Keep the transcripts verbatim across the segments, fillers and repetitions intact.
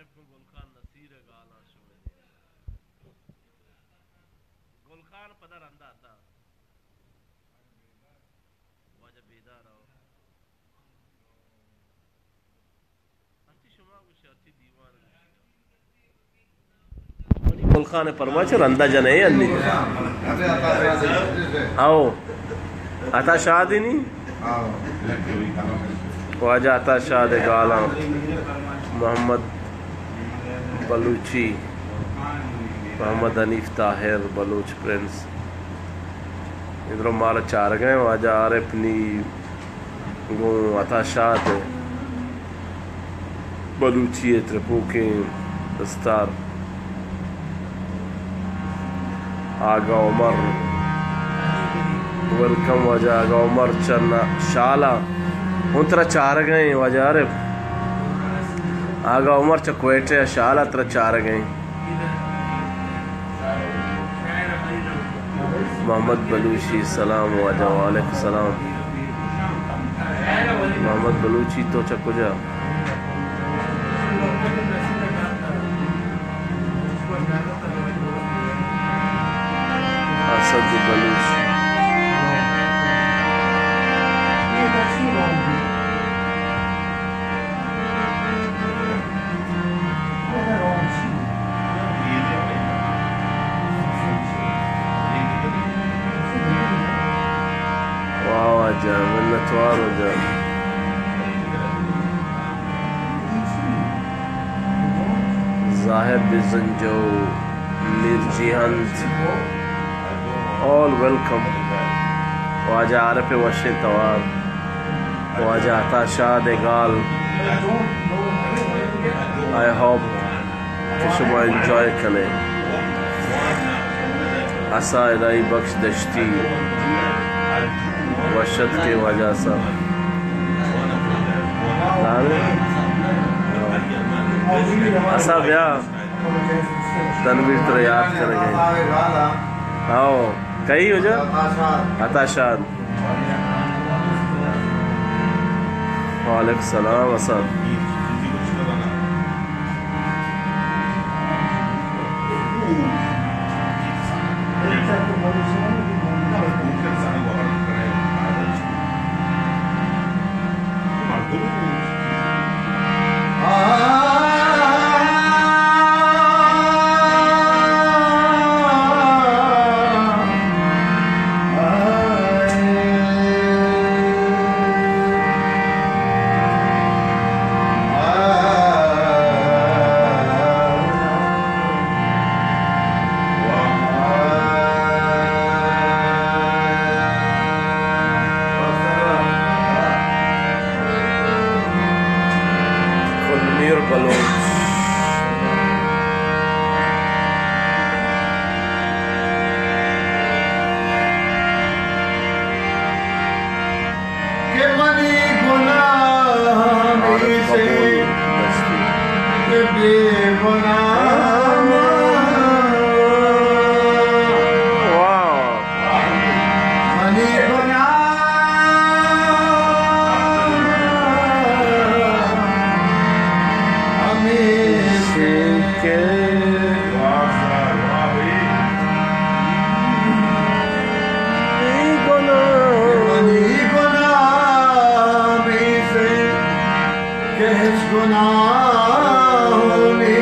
आरिफ को गुलखान नसीर गाला शुमे गुलखान पदर अंदा था वजह बेदार आओ अति शुमा कुछ अति दीवान गुलखान फरमा चल अंदा जने अन्नी आओ अता शादी नहीं ख्वाजा अता शाह दे गाला मोहम्मद बलूची मोहम्मद हनीफ ताहिर बलूच प्रिंस इधर मार चार गए वाजा आरिफ नी गो अता शाह दे बलूची त्रिपुके दस्तार आगा उमर वेलकम वजह आगा उमर चन्ना शाला उन तरह चार गए वजह आरिफ आगा उमर चक्वेटे शाला तरह चार गए मोहम्मद बलूची सलाम वजह वालेकुम सलाम मोहम्मद बलूची तो चकुजा असद बलूच मिन्नतवार हो जा जाहिर बिजंजो मिर्जी हंत ऑल वेलकम ख्वाजा आरिफ वशे तवार ख्वाजा अता शाह दे गाल आई होप कि शुमा एंजॉय करें असा इलाही बख्श दश्ती वशत के वजह से असा ब्या तनवीर तो याद करेंगे आओ कई हो जा अता शाह वालेकुम सलाम असा गुनाहों में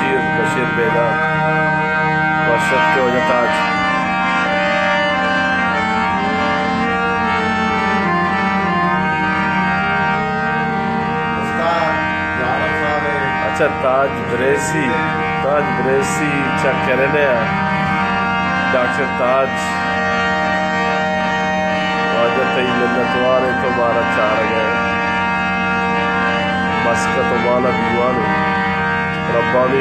बशीर बशीर बेदा वर्षत के वजह ताज अच्छा ताज ब्रेसी ताज ब्रेसी अच्छा कहने डॉक्टर ताज वाजह तई मिन्नतवार तो मारा चार गए मस्का तो माला दीवान रब्बानी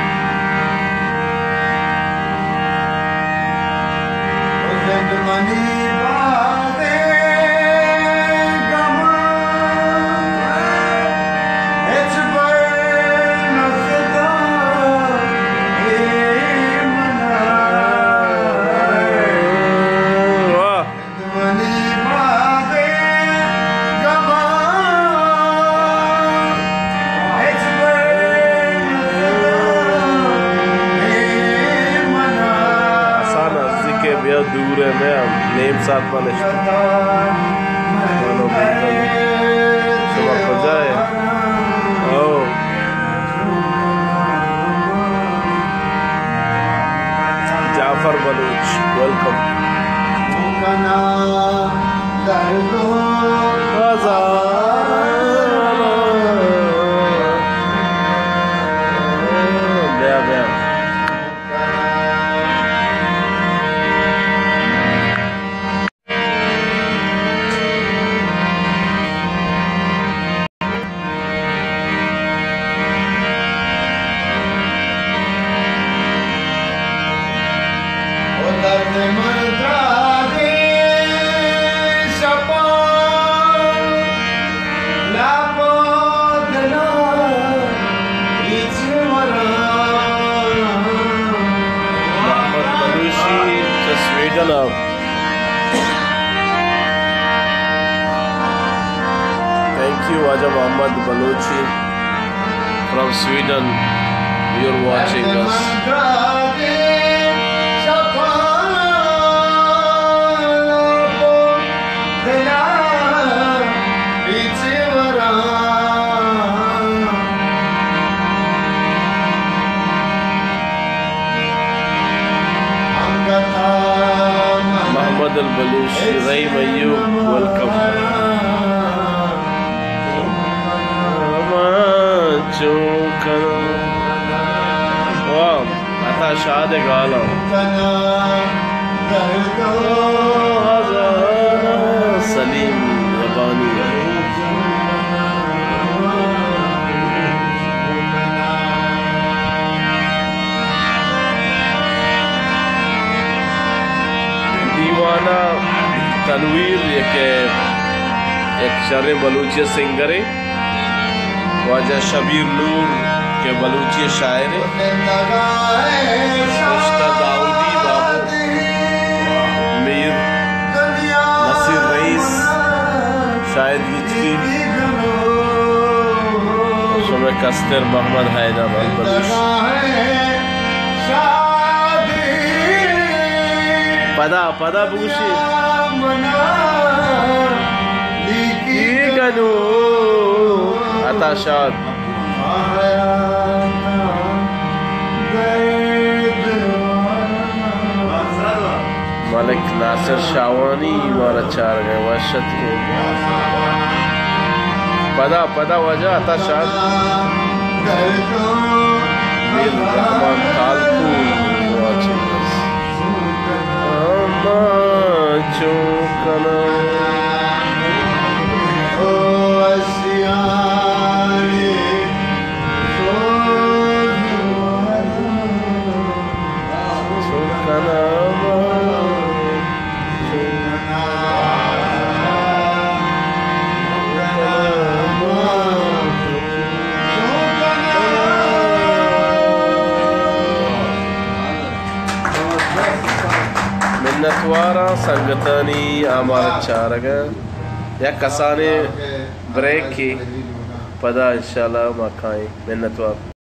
दूर है मैं नेम साथ वाले सुबह हो जाए ओ Jafar Baloch welcome Sweden. Thank you, Aja Muhammad Baluchi from Sweden. You're watching us. Baluchi, Raim Ayyub, welcome. Wow, Ata Shad Gala. Salim Rabani. दीवाना तनवीर एक एक शर्र बलूची सिंगर है ख्वाजा शबीर नूर के बलूची शायर है दाऊदी बाबू मीर नसीर रईस शायद गिजरी शुभ कस्तर मोहम्मद हैदर अल बलूच पदा पदा बुशी गनु अता शाद मलिक नासिर शावानी मारा चार गए वर्षत के पदा पदा वजह अता शाद Mir Rahman कालकू watching us. Chukana oh asiyani chukana मिन्नतवारा संगतनी आमार चारगा या कसाने ब्रेक की पदा इंशाल्लाह मकाई मिन्नतवार